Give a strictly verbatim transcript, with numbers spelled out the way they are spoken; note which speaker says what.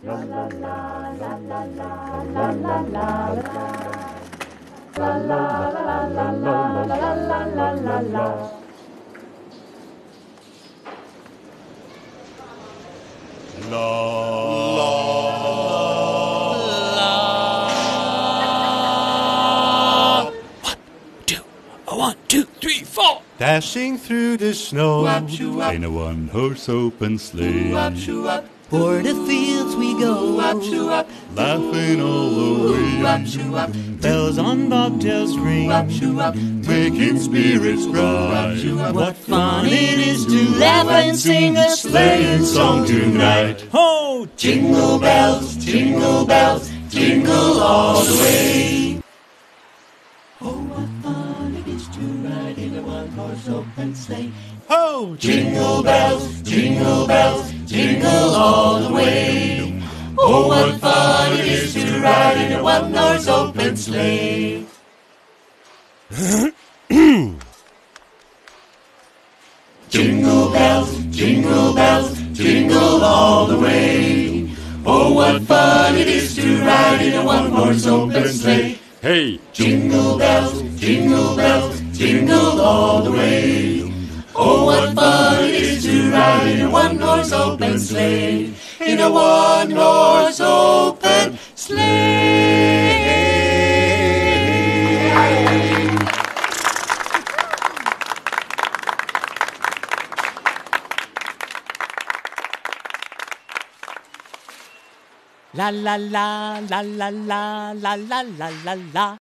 Speaker 1: One, two, three, four.
Speaker 2: Dashing through the snow
Speaker 3: in a one-horse open sleigh.
Speaker 4: O'er the fields we go,
Speaker 3: Laughing all the way.
Speaker 4: bells on bobtails ring,
Speaker 3: Making spirits bright.
Speaker 4: what fun it is to laugh and sing a sleighing song tonight.
Speaker 1: Ho!
Speaker 4: Jingle bells, jingle bells, jingle all the way. Oh, what fun it is to ride in a one-horse open sleigh.
Speaker 1: Ho!
Speaker 4: Jingle bells, jingle bells, jingle all the way. Oh, what fun it is to ride in a one-horse open sleigh. Jingle bells, jingle bells, jingle all the way. Oh, what fun it is to ride in a one-horse open sleigh.
Speaker 3: Hey,
Speaker 4: Jingle bells, jingle bells, jingle all the way. Oh, what fun it is to ride in a one-horse open sleigh. In a one-horse open sleigh.
Speaker 1: La la la la la la la la la la la.